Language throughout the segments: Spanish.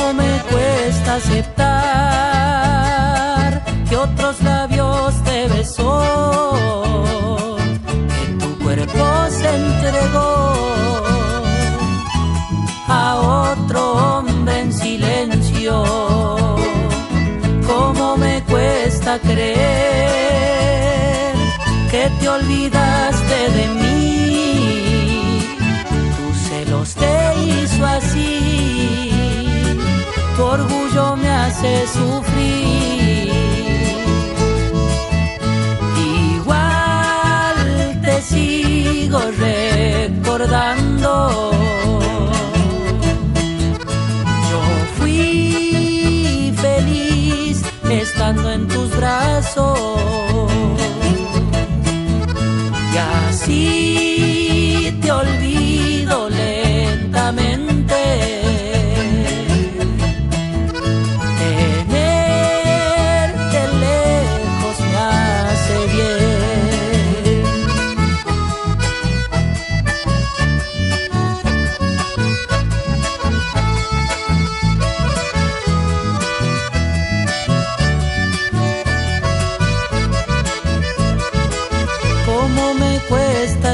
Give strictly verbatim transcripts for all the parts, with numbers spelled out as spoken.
cómo me cuesta aceptar que otros labios te besó, que tu cuerpo se entregó a otro hombre en silencio. Cómo me cuesta creer que te olvidaste de mí. Tus celos te hizo así, tu orgullo me hace sufrir. Igual te sigo recordando. Yo fui feliz estando en tus brazos, y así te olvido lentamente. Tenerte lejos me hace bien. Cómo me cuesta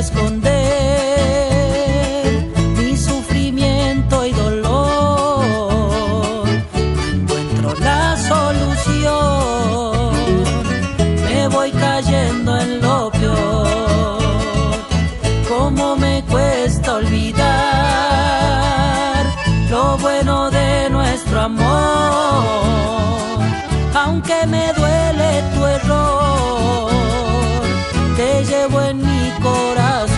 esconder mi sufrimiento y dolor. Encuentro la solución, me voy cayendo en lo peor. Cómo me cuesta olvidar lo bueno de nuestro amor, aunque me duele tu error. Te llevo en mi corazón.